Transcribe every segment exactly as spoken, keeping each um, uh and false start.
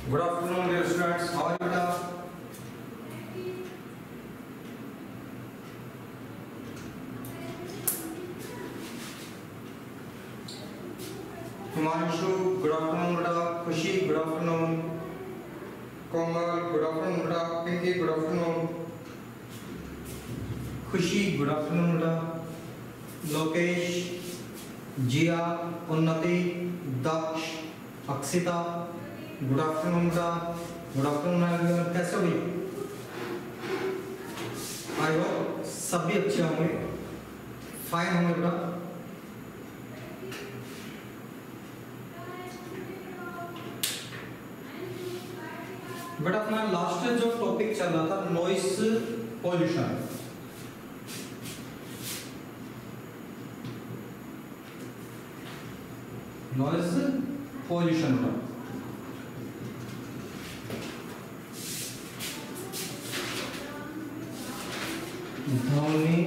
Good afternoon, dear students. How are you, beta? Himanshu, good afternoon, beta. Khushi, good afternoon. Komal, good afternoon, beta. Pinky, good afternoon. Khushi, good afternoon, beta. Lokesh, Jia, Unnati, Daksh, Akshita, good afternoon का good afternoon everyone. कैसे हो भाई? I hope सभी अच्छे होंगे, fine होंगे बेटा। बेटा अपना लास्ट जो टॉपिक चल रहा था नॉइस पॉल्यूशन, नॉइस पॉल्यूशन का ध्वनि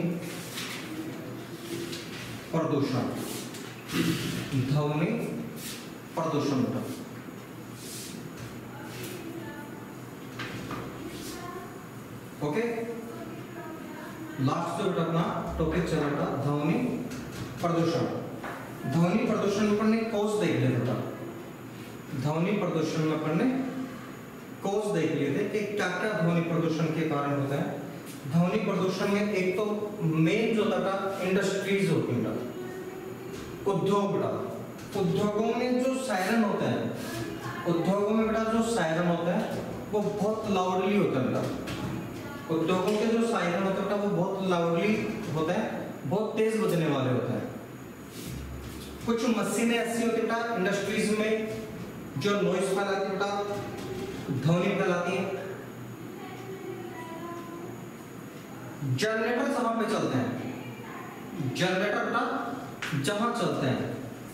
प्रदूषण, ध्वनि प्रदूषण बेटा। ओके, लास्ट जो बेटा अपना टॉपिक चल रहा था ध्वनि प्रदूषण। ध्वनि प्रदूषण में पढ़ने कॉज देख लेते बेटा। ध्वनि प्रदूषण में पढ़ने कॉज देख लेते कि क्या क्या ध्वनि प्रदूषण के कारण होता है। ध्वनि प्रदूषण में एक तो मेन जो था इंडस्ट्रीज होती है, उद्योग बेटा। उद्योगों में जो सायरन होता है, उद्योगों में बेटा जो सायरन होता है वो बहुत लाउडली होता है बेटा। उद्योगों के जो सायरन होता है बेटा वो बहुत लाउडली होता है, बहुत तेज बजने वाले होते हैं। कुछ मशीनें ऐसी होती है बेटा इंडस्ट्रीज में जो नॉइस फैलाती है बेटा, ध्वनि फैलाती है। जनरेटर जहां पे चलते हैं, जनरेटर बेटा जहां चलते हैं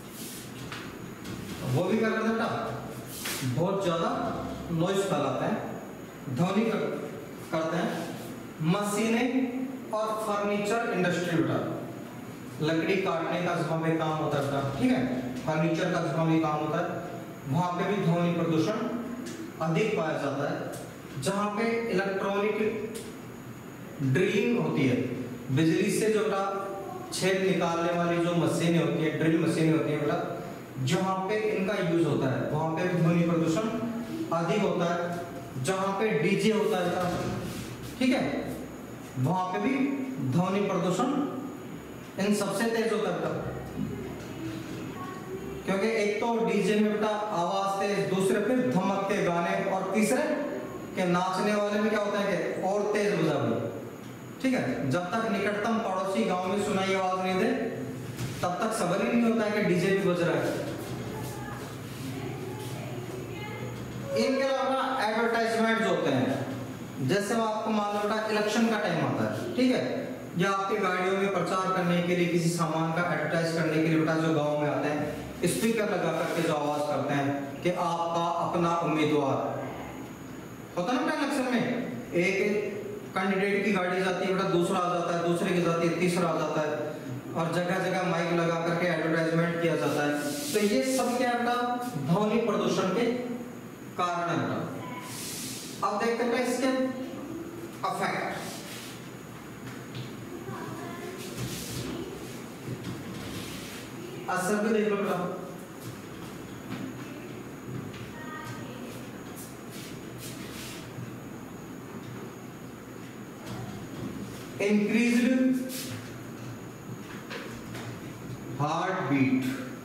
वो भी क्या करते हैं बेटा, बहुत ज्यादा नॉइस फैलाते हैं, ध्वनि कर, करते हैं। मशीनें और फर्नीचर इंडस्ट्री बेटा, लकड़ी काटने का जहां पे काम होता है बेटा, ठीक है, फर्नीचर का जहां भी काम होता है वहां पे भी ध्वनि प्रदूषण अधिक पाया जाता है। जहां पे इलेक्ट्रॉनिक ड्रिलिंग होती है, बिजली से जो बेटा छेद निकालने वाली जो मशीनें होती है, ड्रिल मशीनें होती है बेटा, जहां पे इनका यूज होता है वहां पे भी ध्वनि प्रदूषण अधिक होता है। जहां पे डीजे होता है बेटा, ठीक है, वहां पे भी ध्वनि प्रदूषण इन सबसे तेज होता है बेटा। क्योंकि एक तो डीजे में बेटा आवाज तेज, दूसरे फिर धमक के गाने, और तीसरे के नाचने वाले में क्या होता है कि और तेज बजाबी, ठीक है। जब तक निकटतम पड़ोसी गांव में सुनाई आवाज नहीं दे तब तक सबर ही नहीं होता है कि डीजे भी बज रहा है। इनके अलावा एडवर्टाइजमेंट होते हैं, जैसे आपको मान लो इलेक्शन का टाइम आता है, ठीक है, या आपकी गाड़ियों में प्रचार करने के लिए किसी सामान का एडवर्टाइज करने के लिए बेटा जो गांव में आते हैं स्पीकर लगा करके जो आवाज करते हैं कि आपका अपना उम्मीदवार होता है ना इलेक्शन में, एक कैंडिडेट की गाड़ी जाती है बेटा, दूसरा आ जाता है, दूसरे की जाती है, तीसरा आ जाता है, और जगह जगह माइक लगा करके एडवर्टाइजमेंट किया जाता है। तो ये सब क्या बेटा ध्वनि प्रदूषण के कारण है बेटा। अब देखते हैं इसके अफेक्ट। असर भी देख लो बेटा। इंक्रीज्ड हार्ट बीट,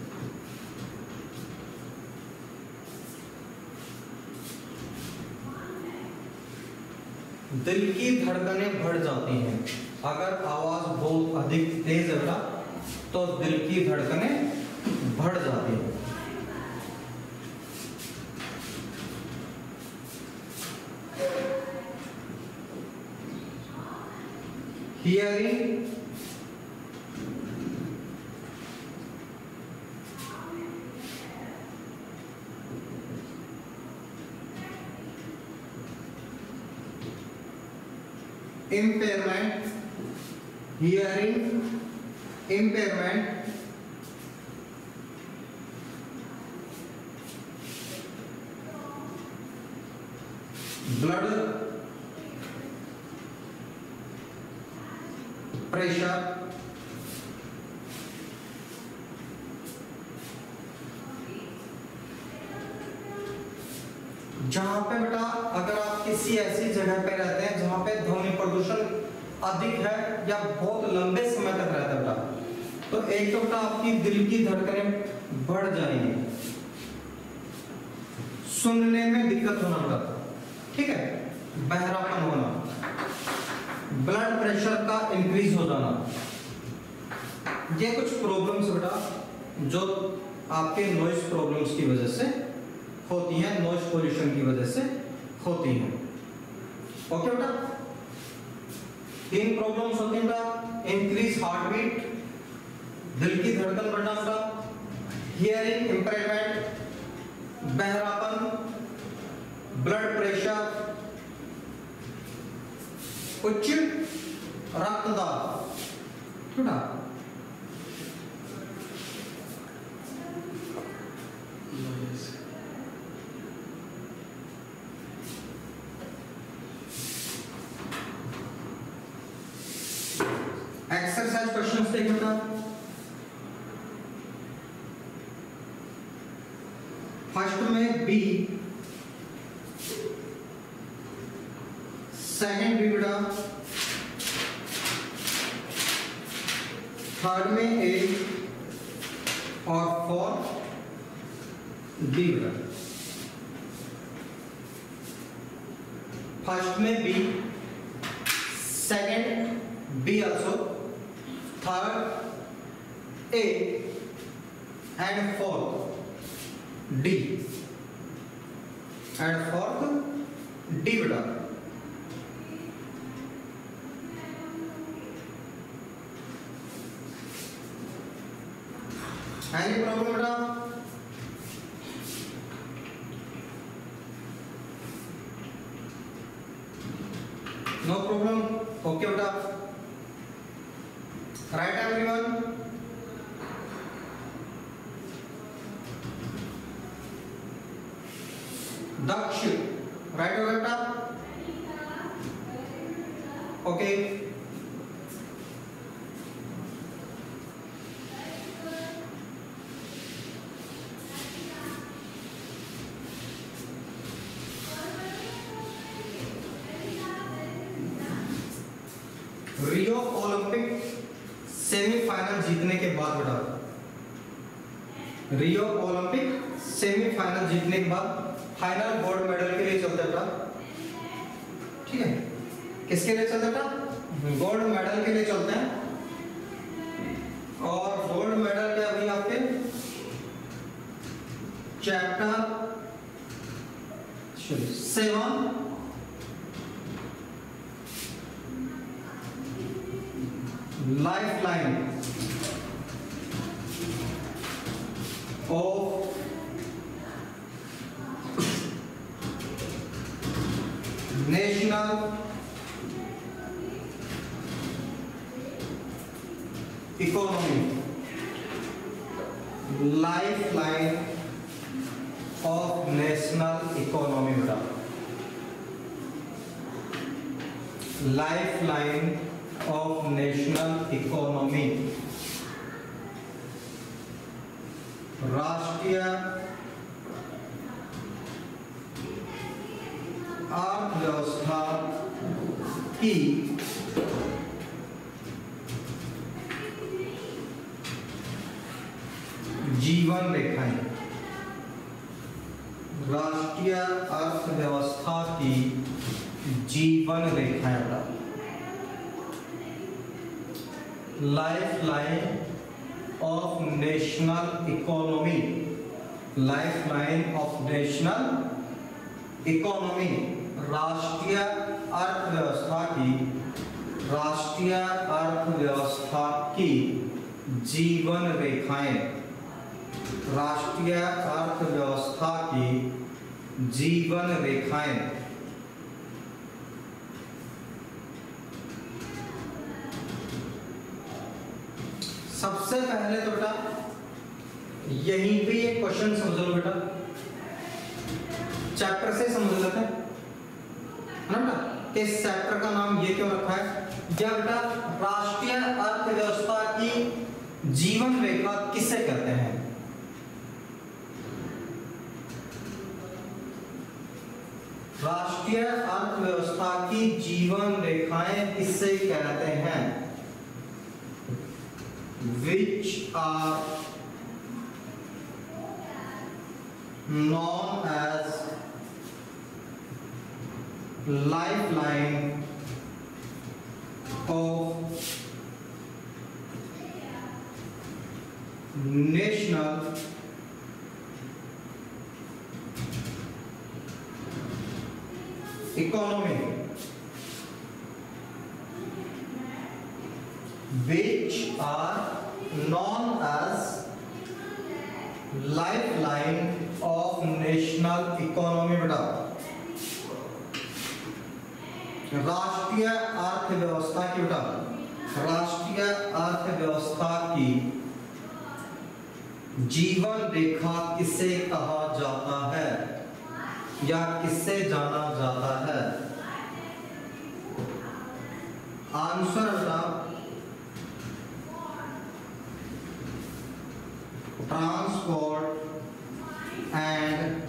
दिल की धड़कनें बढ़ जाती हैं। अगर आवाज बहुत अधिक तेज है तो दिल की धड़कनें बढ़ जाती हैं। Hearing impairment, hearing impairment, blood pressure, जहां पे बेटा अगर आप किसी ऐसी जगह पे रहते हैं जहां पे ध्वनि प्रदूषण अधिक है या बहुत लंबे समय तक रहता है बेटा, तो एक तो बेटा आपकी दिल की धड़कनें बढ़ जाएंगी, सुनने में दिक्कत होना बेटा, ठीक है, बहरापन होना, ब्लड प्रेशर का इंक्रीज हो जाना, ये कुछ प्रॉब्लम्स बेटा जो आपके नॉइज प्रॉब्लम्स की वजह से होती हैं, नॉइज पोल्यूशन की वजह से होती हैं। ओके बेटा, तीन प्रॉब्लम्स होती हैं बेटा, इंक्रीज हार्ट बीट, दिल की धड़कन बढ़ना बेटा, हियरिंग इंपेयरमेंट, बहरापन, ब्लड प्रेशर, उच्च रक्तदाब बेटा। एक्सरसाइज क्वेश्चंस देखिए बेटा, फर्स्ट में बी, सेकंड बी बेटा, थर्ड में ए और फोर्थ डी बेटा। फर्स्ट में B, second B also, third A and fourth D, and fourth D बेटा। एनी प्रॉब्लम बेटा? नो प्रॉब्लम, ओके बेटा। Right everyone? दक्ष राइट हो बेटा? ओके, रियो ओलंपिक सेमीफाइनल जीतने के बाद बेटा, रियो ओलंपिक सेमीफाइनल जीतने के बाद फाइनल गोल्ड मेडल के लिए चलता बेटा, ठीक है। किसके लिए चलता बेटा? गोल्ड मेडल के लिए चलते हैं। और गोल्ड मेडल के अभी आपके chapter seven life line of national economy, life line of national economy बेटा, life line of national economy, राष्ट्रीय अर्थव्यवस्था की जीवन रेखाएं, राष्ट्रीय अर्थव्यवस्था की जीवन रेखाएं बेटा, life line of national economy, life line of national economy, राष्ट्रीय अर्थव्यवस्था की, राष्ट्रीय अर्थव्यवस्था की जीवन रेखाएं, राष्ट्रीय अर्थव्यवस्था की जीवन रेखाएं। सबसे पहले तो बेटा यहीं पे एक क्वेश्चन समझ लो बेटा, चैप्टर से समझ लेते हैं। है ना। इस चैप्टर का नाम ये क्यों रखा है? जब बेटा राष्ट्रीय अर्थव्यवस्था की जीवन रेखा किसे कहते हैं? राष्ट्रीय अर्थव्यवस्था की जीवन रेखाएं किसे कहते हैं? Which are known as lifeline of national economy, which are known as lifeline of national economy। बेटा राष्ट्रीय अर्थव्यवस्था की बेटा राष्ट्रीय अर्थव्यवस्था की जीवन रेखा किसे कहा जाता है या किससे जाना जाता है? आंसर बेटा transport and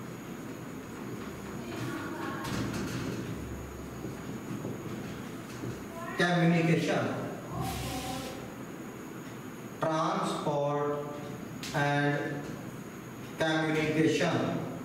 communication। Transport and communication।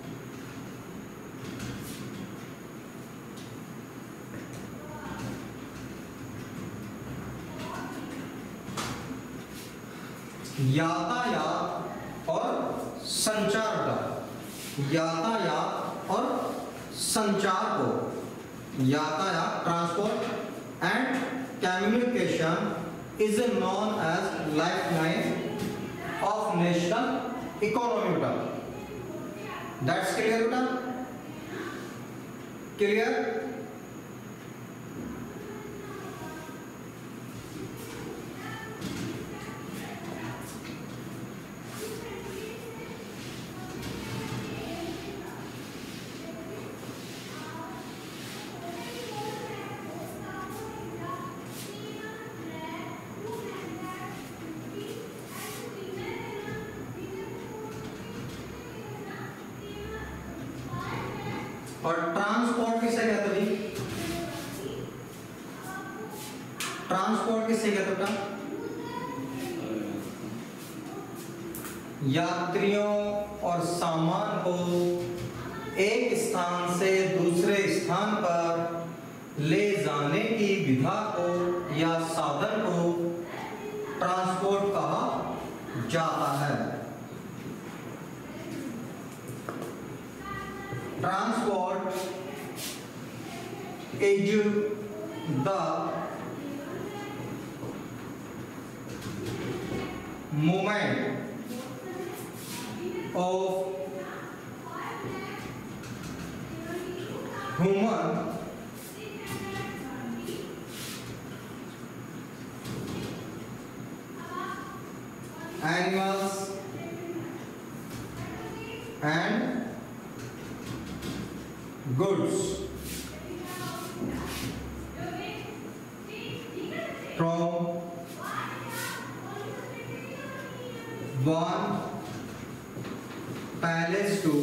यातायात और संचार का यातायात और संचार को यातायात transport and communication is known as lifeline of national economy बेटा। That's clear बेटा? Clear? और ट्रांसपोर्ट किसे कहते हैं? ट्रांसपोर्ट किसे कहते हैं? यात्रियों और सामान को एक स्थान से दूसरे स्थान पर ले जाने की विधा को या साधन को ट्रांसपोर्ट कहा जाता है। Transport is the movement of human animals and goods from one palace to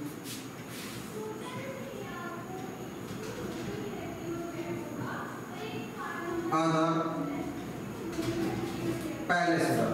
other palace।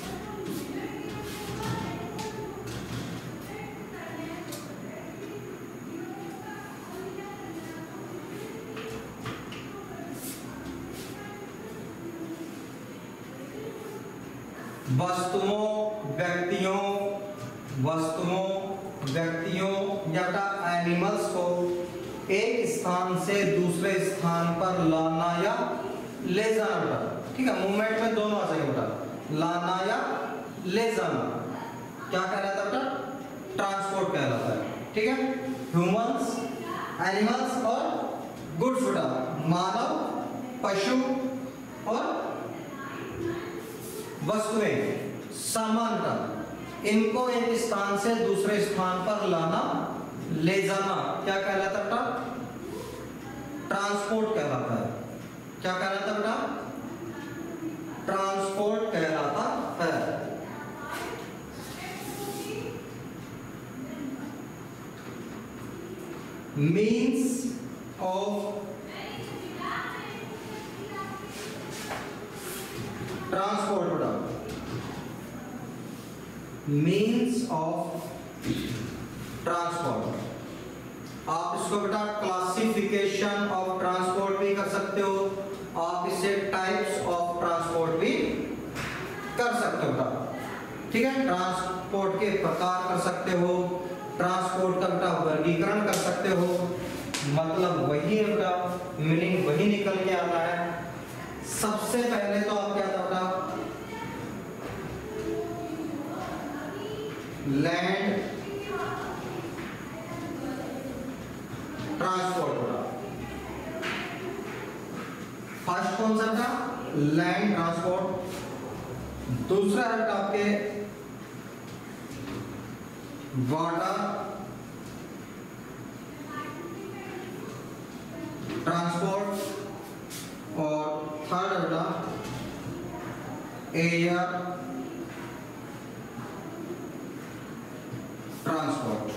वस्तुओं व्यक्तियों वस्तुओं व्यक्तियों या एनिमल्स को एक स्थान से दूसरे स्थान पर लाना या ले जाना बेटा। ठीक है, मूवमेंट में दोनों आ जाएंगे बेटा, लाना या ले जाना क्या कहलाता है बेटा? ट्रांसपोर्ट कहलाता है। ठीक है, ह्यूमंस एनिमल्स और गुड्स बेटा, मानव पशु और वस्तुएं सामान्यतः इनको एक स्थान से दूसरे स्थान पर लाना ले जाना क्या कहलाता है? ट्रांसपोर्ट कहलाता है। क्या कहलाता है बेटा? ट्रांसपोर्ट कहलाता है। मीन्स ऑफ ट्रांसपोर्ट बेटा, मीन्स ऑफ ट्रांसपोर्ट। आप इसको बेटा क्लासिफिकेशन ऑफ ट्रांसपोर्ट भी कर सकते हो, आप इसे टाइप्स ऑफ ट्रांसपोर्ट भी कर सकते हो बेटा। ठीक है, ट्रांसपोर्ट के प्रकार कर सकते हो, ट्रांसपोर्ट का बेटा वर्गीकरण कर सकते हो, मतलब वही है बेटा, मीनिंग वही निकल के आता है। सबसे पहले तो आप क्या था बेटा, लैंड ट्रांसपोर्ट होगा। फर्स्ट कौन सा था? Land transport. दूसरा है आपके वाटर ट्रांसपोर्ट, और थर्ड है एयर ट्रांसपोर्ट।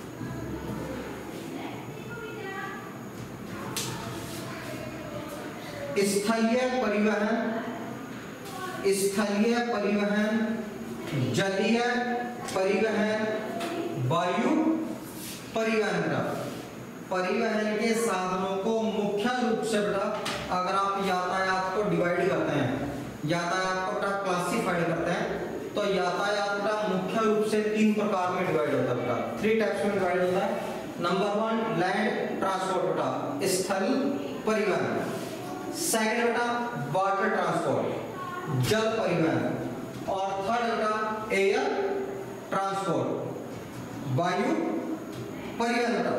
स्थलीय परिवहन, स्थलीय परिवहन, जलीय परिवहन, वायु परिवहन का परिवहन के साधनों को मुख्य रूप से बेटा अगर आप यातायात को डिवाइड करते हैं, यातायात को बेटा क्लासिफाइड करते हैं, तो यातायात बेटा मुख्य रूप से तीन प्रकार में डिवाइड होता है बेटा, थ्री टाइप्स में डिवाइड होता है। नंबर वन लैंड ट्रांसपोर्ट बेटा, स्थल परिवहन। सेकंड बेटा वाटर ट्रांसपोर्ट, जल परिवहन। और थर्ड बेटा एयर ट्रांसपोर्ट, वायु परिवहन बेटा।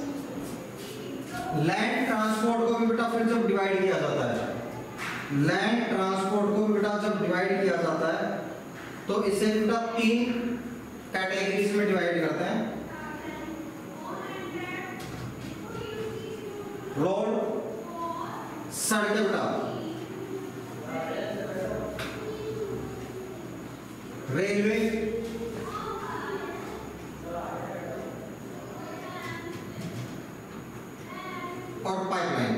लैंड ट्रांसपोर्ट को भी बेटा फिर जब डिवाइड किया जाता है, लैंड ट्रांसपोर्ट को भी बेटा जब डिवाइड किया जाता है तो इसे बेटा तीन कैटेगरीज में डिवाइड करते हैं। रोड, सड़कें बेटा, रेलवे, और पाइपलाइन।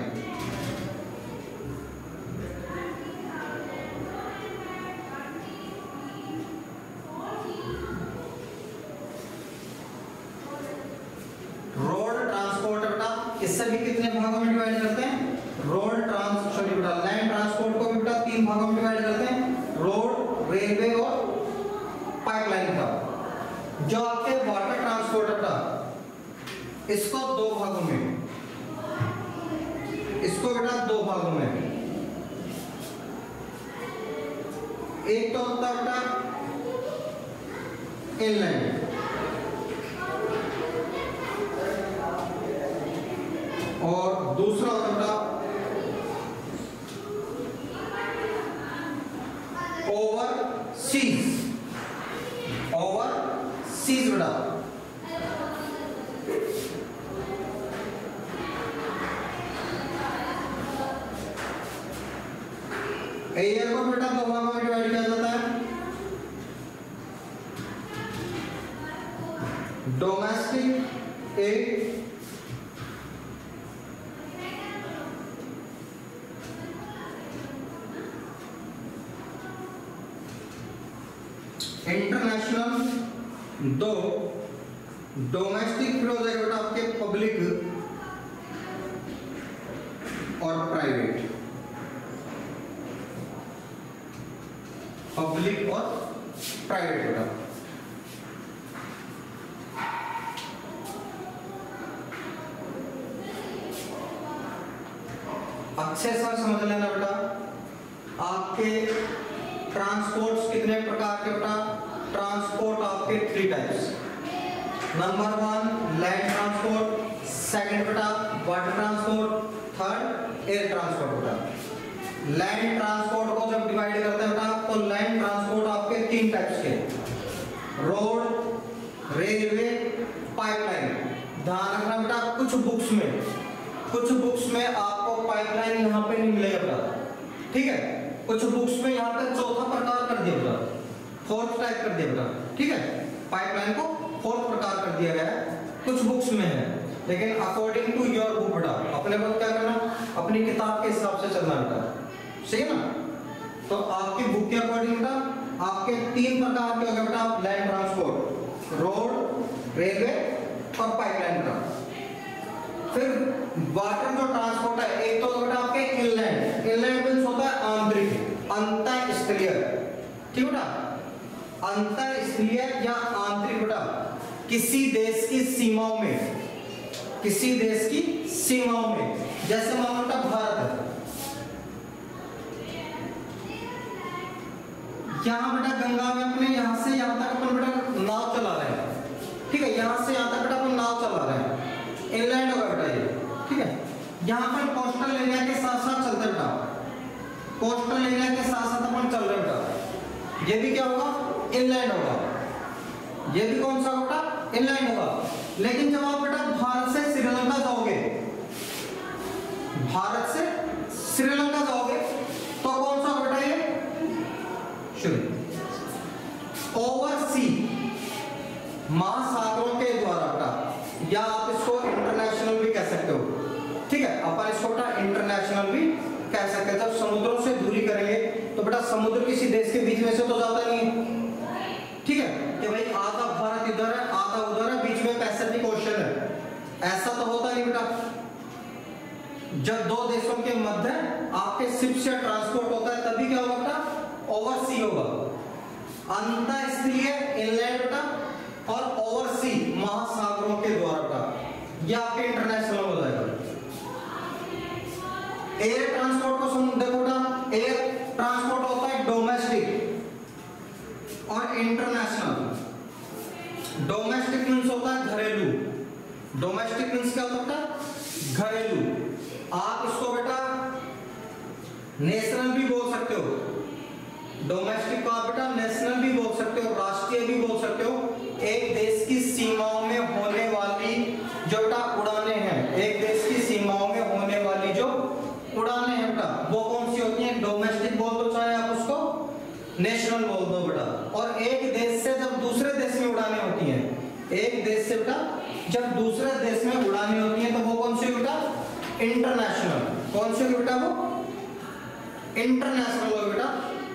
रोड ट्रांसपोर्ट बेटा इससे भी कितने भागों में डिवाइड करते हैं? रोड ट्रांस सॉरी बेटा लैंड ट्रांसपोर्ट को भी बेटा तीन भागों में डिवाइड करते हैं, रोड, रेलवे और पाइपलाइन का। जो आपके वाटर ट्रांसपोर्ट बेटा इसको दो भागों में, इसको बेटा दो भागों में, एक तो होता है बेटा इनलैंड, और दूसरा होता है बेटा ओवर सीज, ओवर सीज बेटा। एयर को बेटा दो भागों में डिवाइड किया जाता है, डोमेस्टिक एयर, इंटरनेशनल। दो डोमेस्टिक फिर हो जाएगा बेटा आपके पब्लिक और प्राइवेट, पब्लिक और प्राइवेट बेटा। अच्छे से समझ लेना बेटा, आपके ट्रांसपोर्ट्स कितने प्रकार के बेटा? ट्रांसपोर्ट आपके three types. Number one land transport, second बेटा water transport, third air transport बेटा। लैंड ट्रांसपोर्ट को जब डिवाइड करते हैं बेटा तो लैंड ट्रांसपोर्ट आपके तीन टाइप्स के, रोड, रेलवे, पाइपलाइन। ध्यान रखना बेटा कुछ बुक्स में कुछ बुक्स में आपको पाइपलाइन यहाँ पे नहीं मिलेगा बेटा, ठीक है। कुछ बुक्स में यहाँ पे चौथा प्रकार कर दिया बेटा, फोर्थ टाइप कर दिया बेटा, ठीक है। पाइपलाइन को फोर्थ प्रकार कर दिया गया है, कुछ बुक्स में है, लेकिन अकॉर्डिंग टू योर बुक बेटा अपने को क्या करना, अपनी किताब के हिसाब से चलना बेटा, सही है ना। तो आपकी बुक के अकॉर्डिंग बेटा आपके तीन प्रकार के होंगे बेटा, लैंड ट्रांसपोर्ट, रोड, रेलवे और पाइपलाइन बेटा। फिर वाटर जो ट्रांसपोर्ट है, एक तो बेटा आपके इनलैंड, इनलैंड मींस होता है आंतरिक, अंतःस्थलीय, ठीक बेटा। अंतःस्थलीय या आंतरिक बेटा किसी देश की सीमाओं में, किसी देश की सीमाओं में, जैसे मान लो बेटा भारत है, यहाँ बेटा गंगा में अपने यहाँ से यहाँ तक अपन बेटा नाव चला रहे हैं, ठीक है। यहाँ से यहाँ तक बेटा अपन नाव चला रहे हैं, इनलैंड होगा बेटा ये, ठीक है। यहाँ पर कोस्टल एरिया के साथ साथ चलते बेटा, कोस्टल एरिया के साथ साथ अपन चल रहे बेटा, ये भी क्या होगा, इनलैंड होगा। ये भी कौन सा बेटा, इनलैंड होगा। लेकिन जब आप बेटा भारत से श्रीलंका जाओगे, भारत से श्रीलंका जाओगे तो कौन सा बेटा ये, ओवर सी, महासागरों के द्वारा बेटा, या आप इसको इंटरनेशनल भी कह सकते हो, ठीक है। अपन इसको बेटा इंटरनेशनल भी कह सकते हैं। जब समुद्रों से दूरी करेंगे तो बेटा समुद्र किसी देश के बीच में से तो जाता नहीं है, ठीक है, कि भाई आधा भारत इधर है आधा उधर है, बीच में पैसिफिक ओशन है, ऐसा तो होता नहीं बेटा। जब दो देशों के मध्य आपके शिप से ट्रांसपोर्ट होता है तभी क्या होगा बेटा, ओवरसी होगा। अंतःस्थलीय इनलैंड बेटा और ओवरसी महासागरों के द्वारा बेटा, यह आपके इंटरनेशनल हो जाएगा। एयर ट्रांसपोर्ट को सुन देखो बेटा, एयर ट्रांसपोर्ट होता है डोमेस्टिक और इंटरनेशनल। डोमेस्टिक मींस होता है घरेलू, डोमेस्टिक मींस क्या होता है, घरेलू। आप इसको बेटा नेशनल भी बोल सकते हो, डोमेस्टिक को आप बेटा नेशनल भी बोल सकते हो, राष्ट्रीय भी बोल सकते हो। एक देश की सीमाओं में होने वाली जो बेटा उड़ानें हैं, एक देश की सीमाओं में होने वाली जो उड़ानें हैं बेटा, वो कौन सी होती हैं, डोमेस्टिक बोल दो चाहे आप उसको नेशनल बोल दो बेटा। और एक देश से जब दूसरे देश में उड़ानें होती हैं, एक देश से बेटा जब दूसरे देश में उड़ानें होती हैं तो वो कौन सी बेटा, इंटरनेशनल। कौन सी बेटा, वो इंटरनेशनल हो बेटा।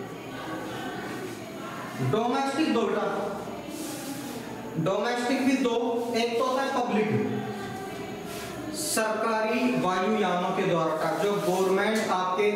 डोमेस्टिक दो बेटा, डोमेस्टिक भी दो, एक तो होता है पब्लिक, सरकारी वायुयानों के द्वारा, जो गवर्नमेंट आपके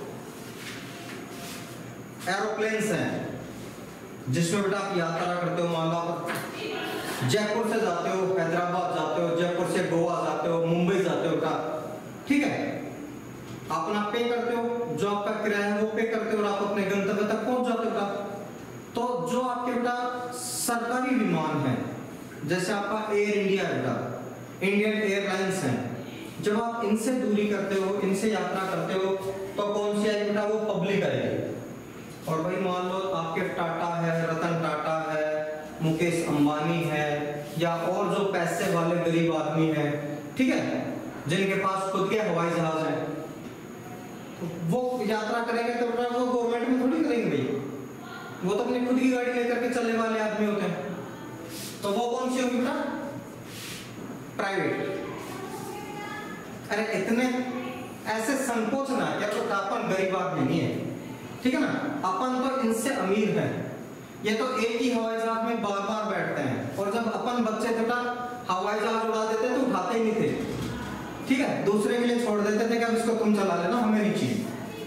एरोप्लेन्स हैं जिसमें बेटा आप यात्रा करते हो, मान लो आप जयपुर से जाते हो हैदराबाद जाते हो, जयपुर से गोवा जाते हो, मुंबई जाते हो बेटा, ठीक है। अपना पे करते हो, जो आपका किराया है वो पे करते हो और आप अपने गंतव्य तक पहुंच जाते हो बेटा। तो जो आपके बेटा सरकारी विमान है, जैसे आपका एयर इंडिया बेटा, इंडियन एयरलाइंस है, जब आप इनसे दूरी करते हो, इनसे यात्रा करते हो तो कौन सी आएगी बेटा, वो पब्लिक आएगी। और भाई मान लो आपके टाटा है, रतन टाटा है, मुकेश अंबानी है, या और जो पैसे वाले गरीब आदमी है, ठीक है, जिनके पास खुद के हवाई जहाज है, वो यात्रा करेंगे तो बेटा वो गवर्नमेंट में थोड़ी करेंगे भाई, वो तो अपनी खुद की गाड़ी लेकर के चलने वाले आदमी होते हैं। तो वो कौन सी होगी बेटा, प्राइवेट। अरे इतने ऐसे संकोच ना, क्या तो अपन गरीब आदमी नहीं है, ठीक है ना, अपन तो इनसे अमीर हैं। ये तो एक ही हवाई जहाज में बार बार बैठते हैं, और जब अपन बच्चे थे बेटा हवाई जहाज उड़ा देते तो उठाते ही नहीं थे, ठीक है, दूसरे के लिए छोड़ देते थे कि अब इसको तुम चला लेना, हमें नहीं चाहिए।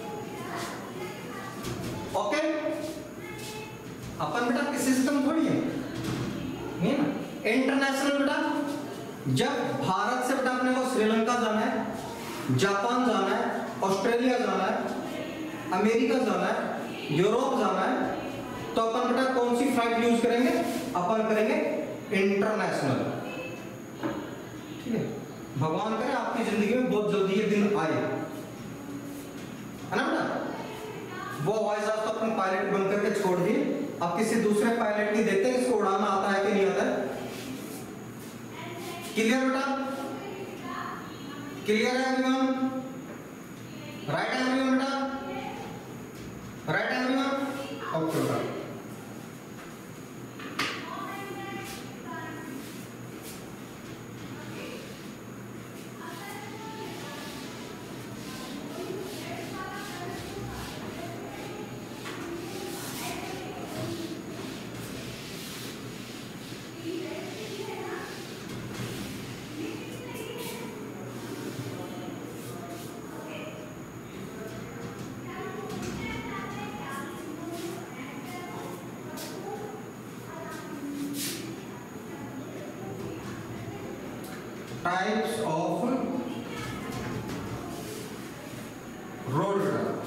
ओके, अपन बेटा किसी से तुम थोड़ी है, नहीं ना। इंटरनेशनल बेटा, जब भारत से बेटा अपने को श्रीलंका जाना है, जापान जाना है, ऑस्ट्रेलिया जाना है, अमेरिका जाना है, यूरोप जाना है, तो अपन बेटा कौन सी फ्लाइट यूज करेंगे, अपन करेंगे इंटरनेशनल, ठीक है। भगवान करे आपकी जिंदगी में बहुत जल्दी ये दिन आए, है ना बेटा। वो हवाई जहाज तो अपन पायलट बन करके छोड़ दिए, अब किसी दूसरे पायलट की देखते हैं इसको उड़ाना आता है कि नहीं आता है। क्लियर बेटा, क्लियर है एवरीवन? राइट एवरीवन बेटा? Right everyone? ओके बेटा। Types of road.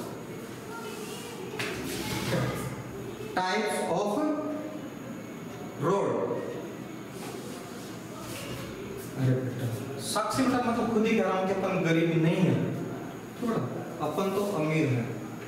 Types of road. अरे बेटा साक्षी बेटा मैं तो खुद ही कह रहा हूँ कि अपन गरीब नहीं है, थोड़ा अपन तो अमीर है।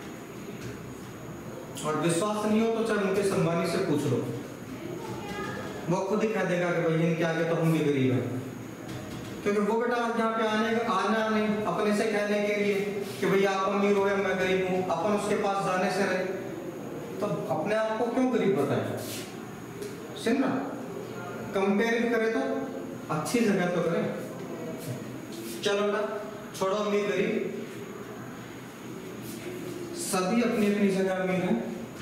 और विश्वास नहीं हो तो चाहे मुकेश अंबानी से पूछ लो, वो खुद ही कह देगा कि भाई इनके आगे तो हम भी गरीब हैं। क्योंकि वो बेटा यहाँ पे आने आना नहीं अपने से कहने के लिए कि भैया आप अमीर हो या मैं गरीब हूँ, अपन उसके पास जाने से रहे, तो अपने आप को क्यों गरीब बताए? सुन ना, कंपेयर करें तो अच्छी जगह तो करें। चलो बेटा छोड़ो अमीर गरीब, सभी अपनी अपनी जगह अमीर हैं।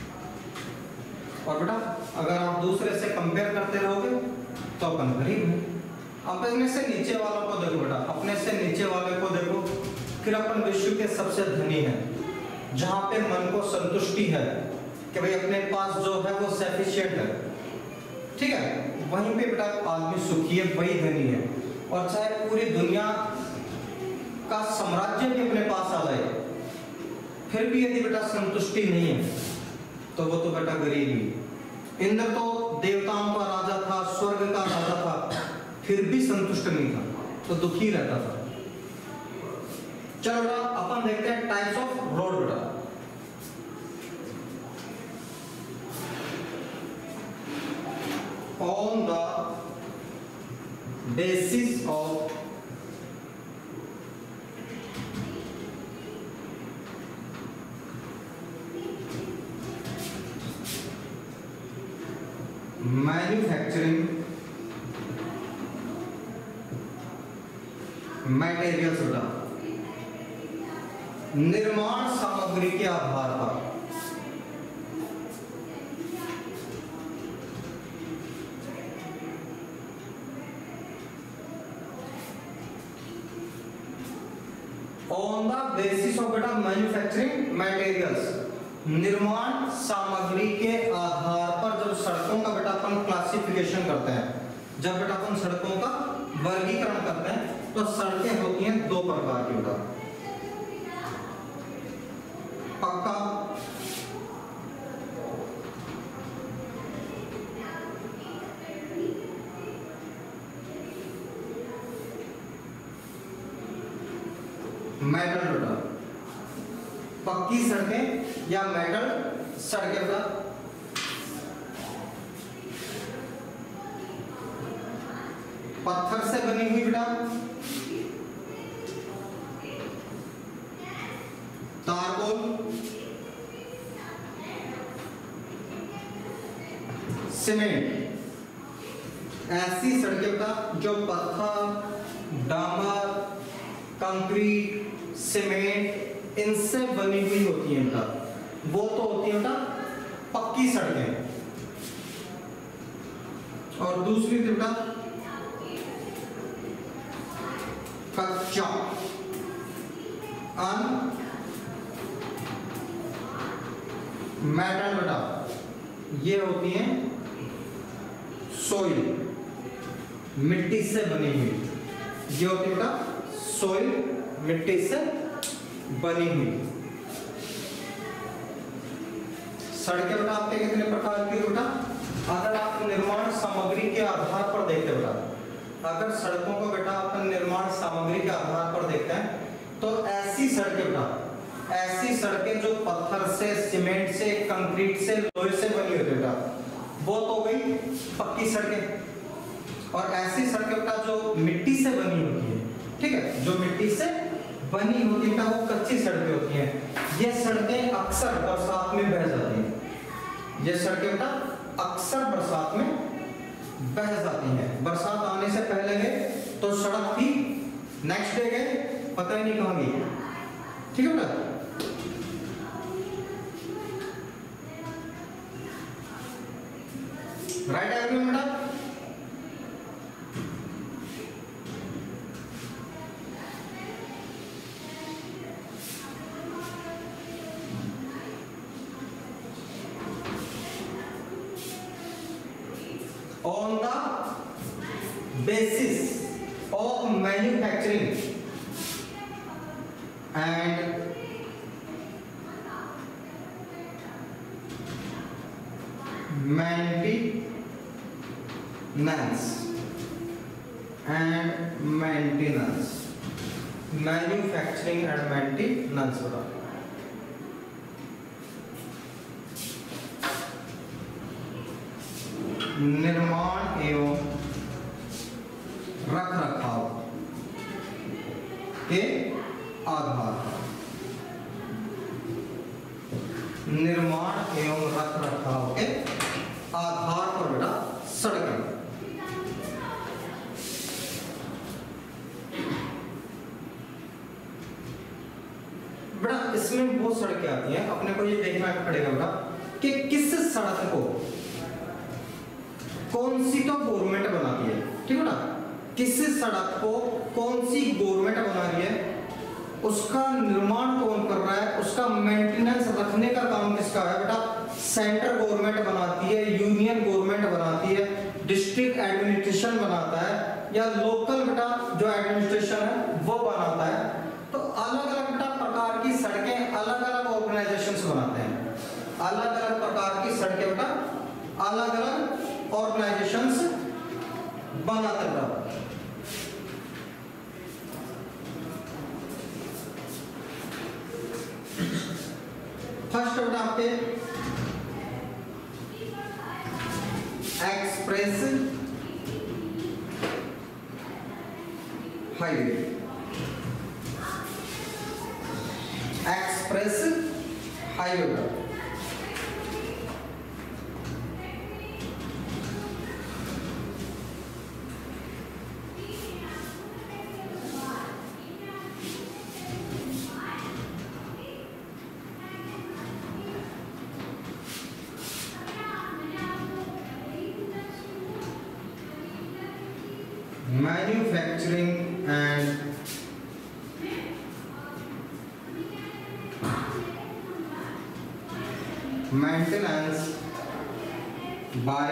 और बेटा अगर आप दूसरे से कंपेयर करते रहोगे तो अपन गरीब हैं। अपने से नीचे वालों को देखो बेटा, अपने से नीचे वाले को देखो, फिर अपन विश्व के सबसे धनी हैं, जहां पे मन को संतुष्टि है कि भाई अपने पास जो है वो सफिशिएंट है, ठीक है, वहीं पे बेटा आदमी सुखी है, वही धनी है। और चाहे पूरी दुनिया का साम्राज्य भी अपने पास आ जाए, फिर भी यदि बेटा संतुष्टि नहीं है तो वो तो बेटा गरीब ही। इंद्र तो देवताओं का राजा था, स्वर्ग का राजा था, फिर भी संतुष्ट नहीं था, तो दुखी रहता था। चलो बेटा अपन देखते हैं टाइप्स ऑफ रोड बेटा। On the basis of manufacturing materials बेटा, निर्माण सामग्री के आधार पर ऑन द बेसिस ऑफ बेटा मैन्युफैक्चरिंग मटेरियल्स, निर्माण सामग्री के आधार पर जब सड़कों का बेटा अपन क्लासिफिकेशन करते हैं, जब बेटा अपन सड़कों का वर्गीकरण करते हैं, तो सड़कें होती हैं दो प्रकार की बेटा, पक्का मेटल बेटा, पक्की सड़कें या मेटल सड़कें बेटा। पत्थर से बनी हुई बेटा, तारकोल, सीमेंट, ऐसी सड़कें बेटा जो पत्थर, डामर, कंक्रीट, सीमेंट इनसे बनी हुई होती है बेटा, वो तो होती है बेटा पक्की सड़कें। और दूसरी बेटा कच्चा, अन मेटल बेटा, ये होती हैं सोइल, मिट्टी से बनी हुई, ये होती है बेटा सोइल, मिट्टी से बनी हुई। सड़कें बेटा आपके कितने प्रकार की बेटा, अगर आप निर्माण सामग्री के आधार पर देखते बेटा, अगर सड़कों को बेटा अपन निर्माण सामग्री के आधार पर देखते हैं तो ऐसी सड़कें बेटा, ऐसी सड़कें जो पत्थर से, सीमेंट से, कंक्रीट से, लोहे से बनी होती है बेटा, वो तो गई पक्की सड़कें। और ऐसी सड़कें बेटा जो मिट्टी से बनी होती है, ठीक है, जो मिट्टी से बनी होती है वो कच्ची सड़कें होती हैं। ये सड़कें अक्सर बरसात में बह जाती हैं। ये सड़कें बेटा अक्सर बरसात में बह जाती हैं। बरसात आने से पहले गए तो सड़क थी, नेक्स्ट डे गए पता ही नहीं कहाँ गई। ठीक है बेटा, राइट एवरीवन बेटा। On the basis of manufacturing and maintenance and maintenance manufacturing and maintenance होगा। निर्माण एवं रख रखाव के आधार पर, निर्माण एवं रख रखाव के आधार पर बेटा सड़कें। बेटा इसमें वो सड़कें आती हैं, अपने को ये देखना पड़ेगा बेटा कि किस सड़क को कौन सी तो गवर्नमेंट बनाती है। ठीक है ना, किस सड़क को कौन सी गवर्नमेंट बना रही है, उसका निर्माण कौन कर रहा है, उसका मेंटेनेंस रखने का काम किसका है बेटा, सेंट्रल गवर्नमेंट बनाती है, यूनियन गवर्नमेंट बनाती है, डिस्ट्रिक्ट एडमिनिस्ट्रेशन बनाता है, या लोकल बेटा जो एडमिनिस्ट्रेशन है वो बनाता है। तो अलग अलग बेटा प्रकार की सड़कें अलग अलग ऑर्गेनाइजेशंस बनाते हैं। अलग अलग प्रकार की सड़कें बेटा अलग अलग ऑर्गेनाइजेशंस बनाते हैं। फर्स्ट बेटा आपके express highway, express highway manufacturing and maintenance by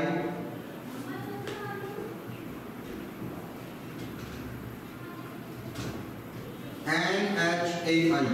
N H A I,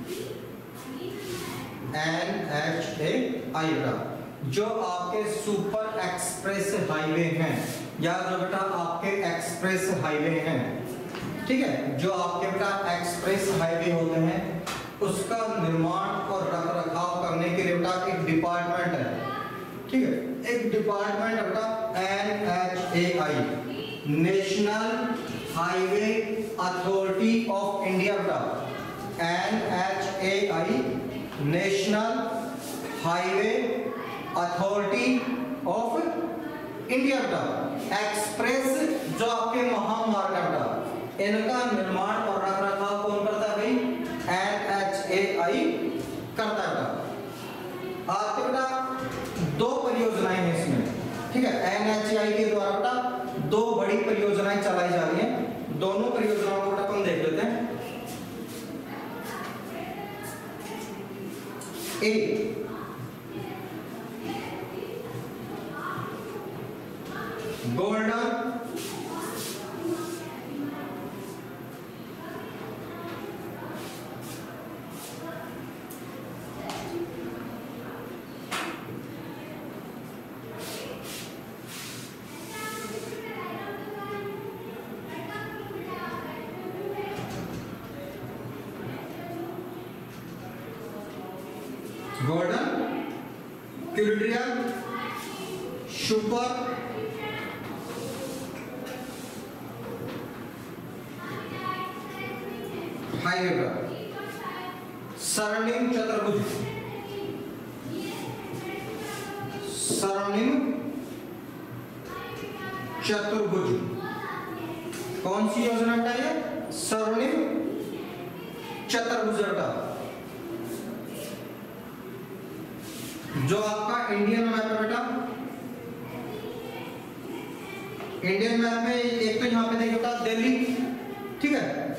N H A I जो आपके सुपर एक्सप्रेस हाईवे हैं, या जो बेटा आपके एक्सप्रेस हाईवे हैं, ठीक है, जो आपके बेटा एक्सप्रेस हाईवे होते हैं उसका निर्माण और रख रखाव करने के लिए बेटा एक डिपार्टमेंट है। ठीक है, एक डिपार्टमेंट बेटा N H A I, national highway authority of India बेटा, N H A I national highway authority of India बेटा। एक्सप्रेस जो आपके महामार्ग बेटा, इनका निर्माण और रख रखाव कौन करता है भाई, एन एच ए आई करता है बेटा। आपके बेटा दो परियोजनाएं हैं इसमें, ठीक है, एन एच ए आई के द्वारा बेटा दो बड़ी परियोजनाएं चलाई जा रही हैं। दोनों परियोजनाओं को अपन देख लेते हैं। ए गोल्डन गोल्डन क्यूरिया सुपर हाईवे बेटा स्वर्णिम चतुर्भुज, स्वर्णिम चतुर्भुज कौन सी योजना बेटा ये? स्वर्णिम चतुर्भुज बेटा। जो आपका इंडियन मैप है बेटा, इंडियन मैप में एक तो यहाँ पे देखिए बेटा दिल्ली, ठीक है,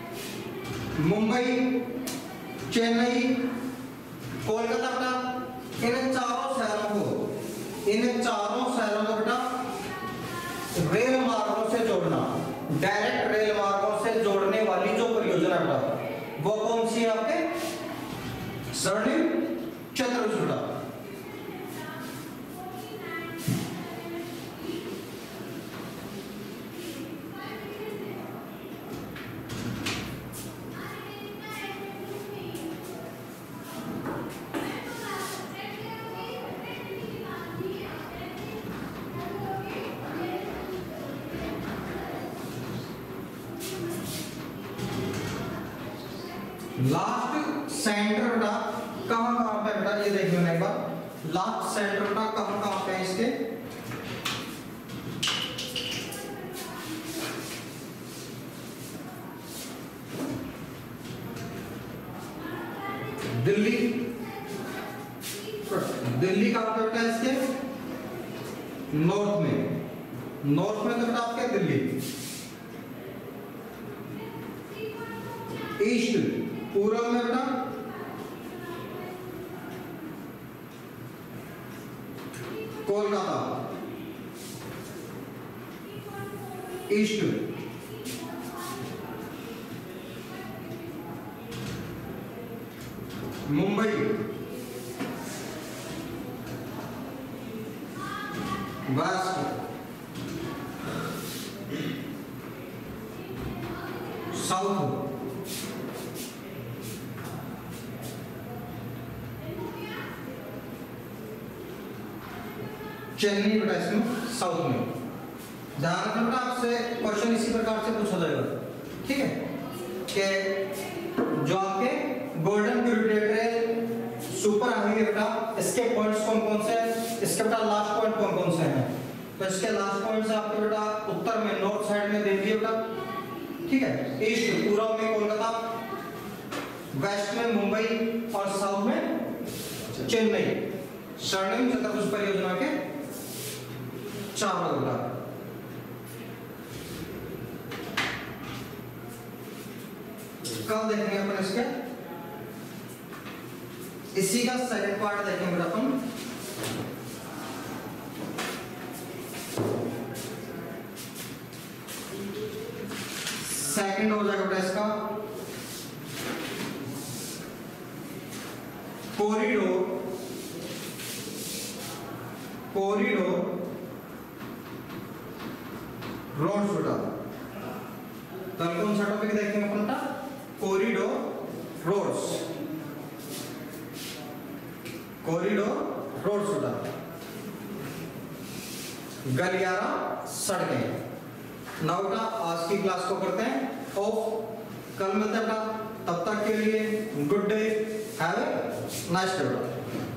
मुंबई, चेन्नई, कोलकाता बेटा, इन चारों शहरों को इन चारों शहरों को बेटा रेल मार्गों से जोड़ना, डायरेक्ट रेल मार्गों से जोड़ने वाली जो परियोजना बेटा वो कौन सी है आपके? स्वर्णिम चतुर्भुज बेटा। लास्ट सेंटर बेटा कहां कहां पे बेटा ये देख लेना एक बार। लास्ट सेंटर बेटा कहां कहां पे है इसके? दिल्ली, दिल्ली कहां पे बेटा इसके? नॉर्थ में, नॉर्थ में तो बेटा आपके दिल्ली। ईस्ट पूर्व में बेटा Kolkata, east Mumbai, west south, Chennai बेटा इसमें साउथ में। ध्यान रखना बेटा आपसे क्वेश्चन इसी प्रकार से पूछा जाएगा, ठीक है, कि जो आपके गोल्डन प्यूरिटेड सुपर हाईवे बेटा इसके पॉइंट्स कौन कौन से हैं, इसके बेटा लास्ट पॉइंट कौन कौन से हैं। तो इसके लास्ट पॉइंट से आपके बेटा उत्तर में नॉर्थ साइड में दिल्ली बेटा, ठीक है, ईस्ट पूर्व में कोलकाता, वेस्ट में मुंबई और साउथ में चेन्नई। स्वर्णिम चतुर्भुज परियोजना के चार बेटा। कब देखेंगे अपन इसके? इसी का सेकंड पार्ट देखेंगे अपन। सेकंड हो जाएगा बेटा इसका कॉरिडोर, कॉरिडोर रोड्स बेटा। कल कौन सा टॉपिक देखेंगे अपन बेटा? कॉरिडोर रोड्स, कॉरिडोर रोड्स बेटा। गलियारा सड़कें। नाउ बेटा आज की क्लास को करते हैं ऑफ। कल मिलते हैं बेटा, तब तक के लिए good day, have a nice day बेटा।